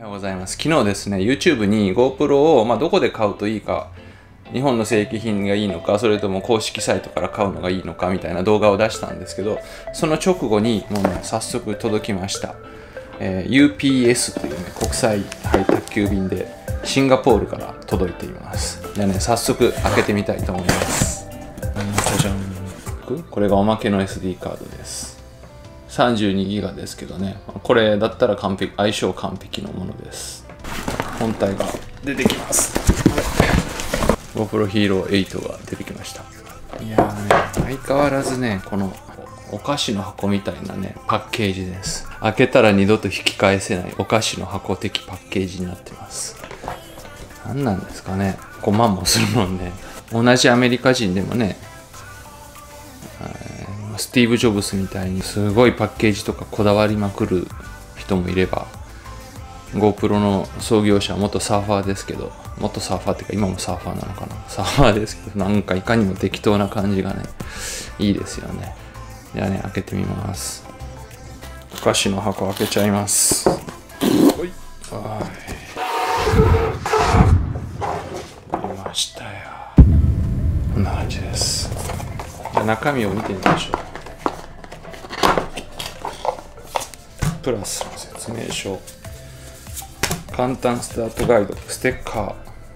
ようございます。昨日ですね、YouTube に GoPro を、どこで買うといいか、日本の正規品がいいのか、それとも公式サイトから買うのがいいのかみたいな動画を出したんですけど、その直後にもうね、早速届きました。UPS というね、国際配達急便でシンガポールから届いています。じゃあね、早速開けてみたいと思います。じゃじゃん。これがおまけの SD カードです。32ギガですけどね、これだったら相性完璧のものです。本体が出てきます。GoPro Hero 8が出てきました。いやーね、相変わらずね、このお菓子の箱みたいなね、パッケージです。開けたら二度と引き返せないお菓子の箱的パッケージになってます。何なんですかね、5万もするもんね。同じアメリカ人でもね、スティーブ・ジョブスみたいにすごいパッケージとかこだわりまくる人もいれば、GoPro の創業者は元サーファーですけど、元サーファーっていうか今もサーファーなのかな、サーファーですけど、なんかいかにも適当な感じがね、いいですよね。じゃあね、開けてみます。お菓子の箱開けちゃいます。ほい。出ましたよ。こんな感じです。じゃあ中身を見てみましょう。プラスの説明書、簡単スタートガイド、ステッカ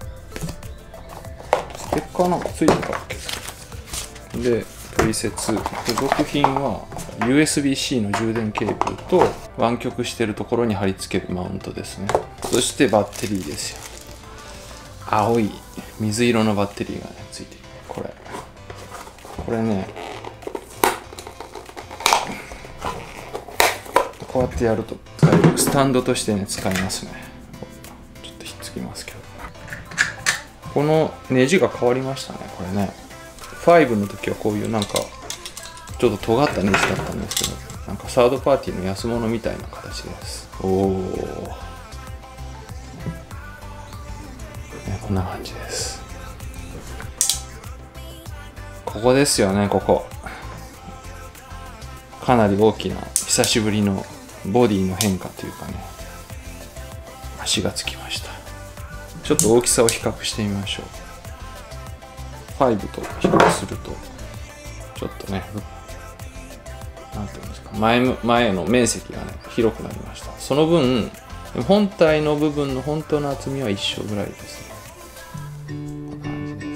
ーなんかついてたっけで、トリセツ、付属品は USB-C の充電ケーブルと湾曲してるところに貼り付けるマウントですね。そしてバッテリーですよ。青い水色のバッテリーがねついてる。これね、こうやってやると使える。スタンドとしてね使えますね。ちょっとひっつきますけど、このネジが変わりましたね。これね、5の時はこういうなんかちょっと尖ったネジだったんですけど、なんかサードパーティーの安物みたいな形です。おお、ね、こんな感じです。ここですよね。ここかなり大きな久しぶりのボディの変化というかね、足がつきました。ちょっと大きさを比較してみましょう。5と比較するとちょっとね、なんていうんですか、前の面積がね広くなりました。その分本体の部分の本当の厚みは一緒ぐらいですね。こんな感じです。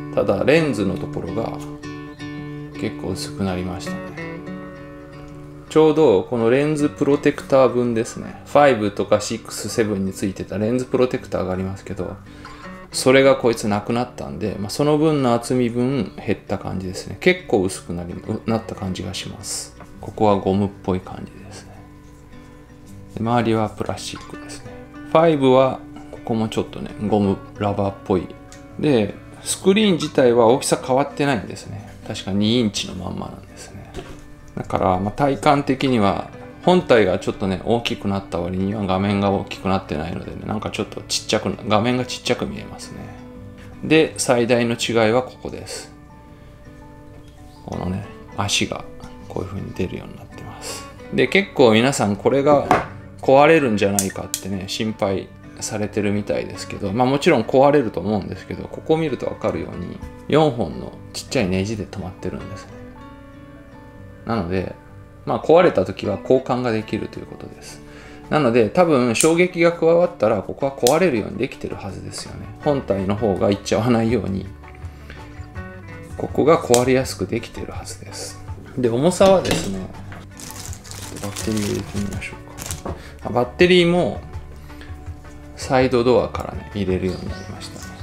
ただレンズのところが結構薄くなりましたね。ちょうどこのレンズプロテクター分ですね。5とか6、7についてたレンズプロテクターがありますけど、それがこいつなくなったんで、その分の厚み分減った感じですね。結構薄くなった感じがします。ここはゴムっぽい感じですね。で、周りはプラスチックですね。5はここもちょっとね、ゴムラバーっぽい。で、スクリーン自体は大きさ変わってないんですね。確か2インチのまんまなんですね。だから体感的には本体がちょっとね大きくなった割には画面が大きくなってないのでね、なんかちょっと画面がちっちゃく見えますね。で、最大の違いはここです。このね、足がこういう風に出るようになってます。で、結構皆さんこれが壊れるんじゃないかってね心配されてるみたいですけど、もちろん壊れると思うんですけど、ここを見ると分かるように4本のちっちゃいネジで止まってるんですね。なので、壊れた時は交換ができるということです。なので、多分衝撃が加わったらここは壊れるようにできてるはずですよね。本体の方がいっちゃわないように、ここが壊れやすくできてるはずです。で、重さはですね、ちょっとバッテリー入れてみましょうか。バッテリーもサイドドアからね入れるようになりましたね。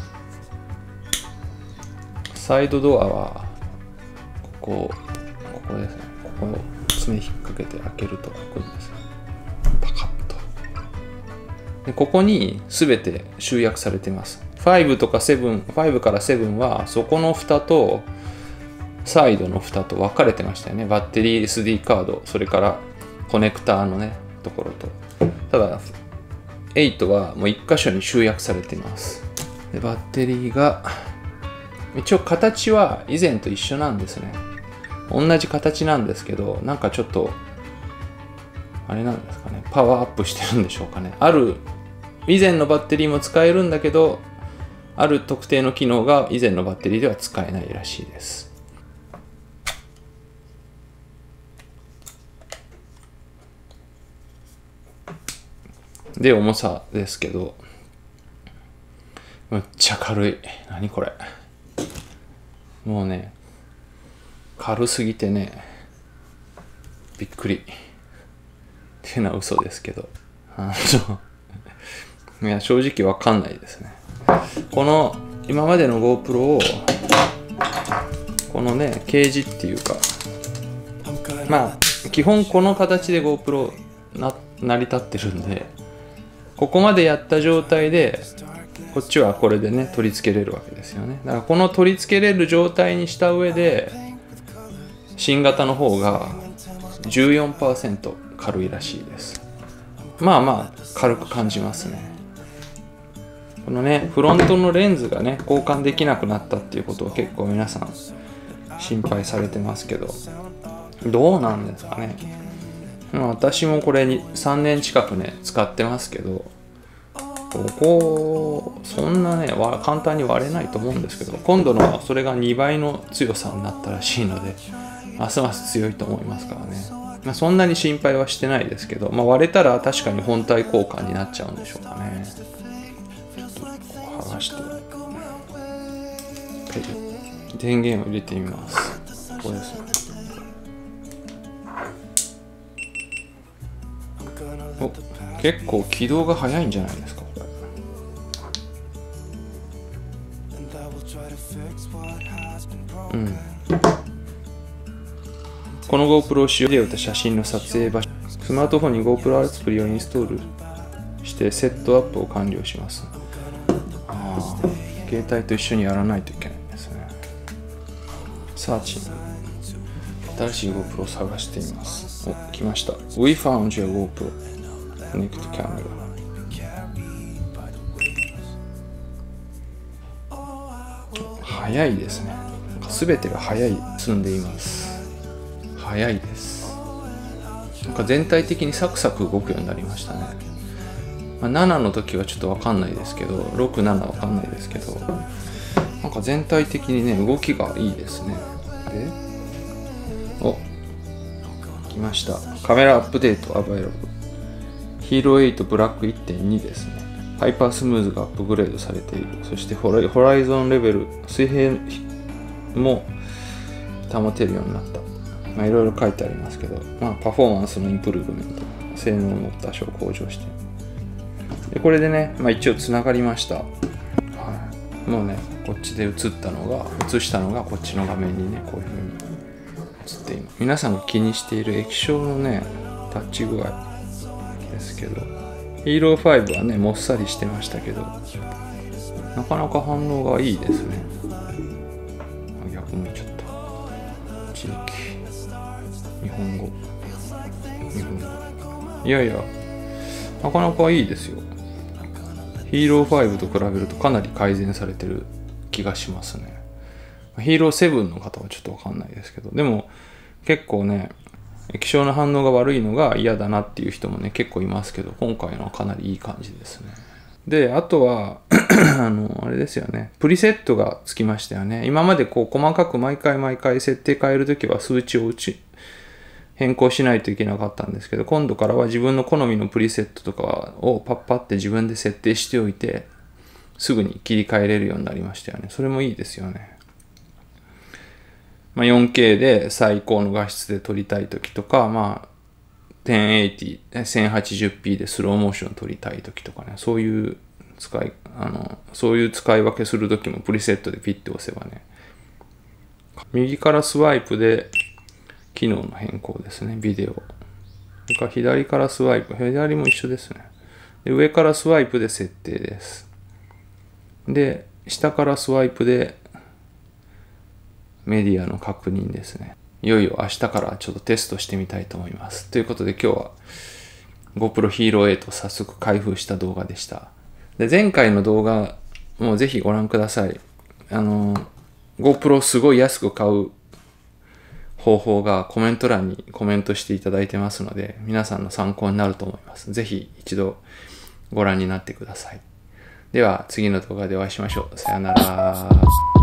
サイドドアはここですね。ここを爪引っ掛けて開けると開くんですよ。パカッと。で、ここに全て集約されています。5から7はそこの蓋とサイドの蓋と分かれてましたよね。バッテリー SD カード、それからコネクターのねところと。ただ8はもう1箇所に集約されています。で、バッテリーが一応形は以前と一緒なんですね。同じ形なんですけど、なんかちょっとあれなんですかね、パワーアップしてるんでしょうかね。ある以前のバッテリーも使えるんだけど、ある特定の機能が以前のバッテリーでは使えないらしいです。で、重さですけど、むっちゃ軽い。何これ。もうね、軽すぎてね、びっくり。っていうのは嘘ですけど。いや、正直わかんないですね。この、今までの GoPro を、このね、ケージっていうか、まあ、基本この形で GoPro 成り立ってるんで、ここまでやった状態で、こっちはこれでね、取り付けれるわけですよね。だからこの取り付けれる状態にした上で、新型の方が 14% 軽いらしいです。まあまあ、軽く感じますね。このね、フロントのレンズがね、交換できなくなったっていうことを結構皆さん心配されてますけど、どうなんですかね。私もこれに3年近くね、使ってますけど、そんなね、簡単に割れないと思うんですけど、今度のそれが2倍の強さになったらしいので、ますます強いと思いますからね。そんなに心配はしてないですけど、割れたら確かに本体交換になっちゃうんでしょうかね。ちょっと剥がして、電源を入れてみます。これですね。結構起動が早いんじゃないですか、これ。この GoPro を使用ビデオと写真の撮影場所、スマートフォンに GoPro アプリをインストールしてセットアップを完了します。携帯と一緒にやらないといけないんですね。サーチング。新しい GoPro を探しています。来ました。We found your GoPro. Connect camera. 早いですね。すべてが早い、進んでいます。早いです。なんか全体的にサクサク動くようになりましたね。7の時はちょっとわかんないですけど、6、7わかんないですけど、なんか全体的にね、動きがいいですね。で、来ました。カメラアップデートアバイラブル。ヒーロー8ブラック 1.2 ですね。ハイパースムーズがアップグレードされている。そしてホライゾンレベル、水平も保てるようになった。いろいろ書いてありますけど、パフォーマンスのインプルーブメント、性能も多少向上して。でこれでね、一応つながりました。もうね、こっちで映したのがこっちの画面にね、こういう風に映っています。皆さんが気にしている液晶のね、タッチ具合ですけど、ヒーロー5はね、もっさりしてましたけど、なかなか反応がいいですね。逆向いちゃった。地域。日本語。いやいや、なかなかいいですよ。ヒーロー5と比べるとかなり改善されてる気がしますね。ヒーロー7の方はちょっとわかんないですけど、でも結構ね、液晶の反応が悪いのが嫌だなっていう人もね、結構いますけど、今回のはかなりいい感じですね。で、あとは、あれですよね。プリセットがつきましたよね。今まで細かく毎回設定変えるときは数値を変更しないといけなかったんですけど、今度からは自分の好みのプリセットとかをパッパって自分で設定しておいて、すぐに切り替えれるようになりましたよね。それもいいですよね。4K で最高の画質で撮りたいときとか、1080、1080p でスローモーション撮りたいときとかね、そういう使い分けするときもプリセットでピッて押せばね、右からスワイプで機能の変更ですね、ビデオ。それから左からスワイプ、左も一緒ですね。で、上からスワイプで設定です。で、下からスワイプでメディアの確認ですね。いよいよ明日からちょっとテストしてみたいと思います。ということで今日は GoPro Hero 8を早速開封した動画でした。で、前回の動画もぜひご覧ください。GoPro すごい安く買う方法がコメント欄にコメントしていただいてますので、皆さんの参考になると思います。ぜひ一度ご覧になってください。では次の動画でお会いしましょう。さようなら。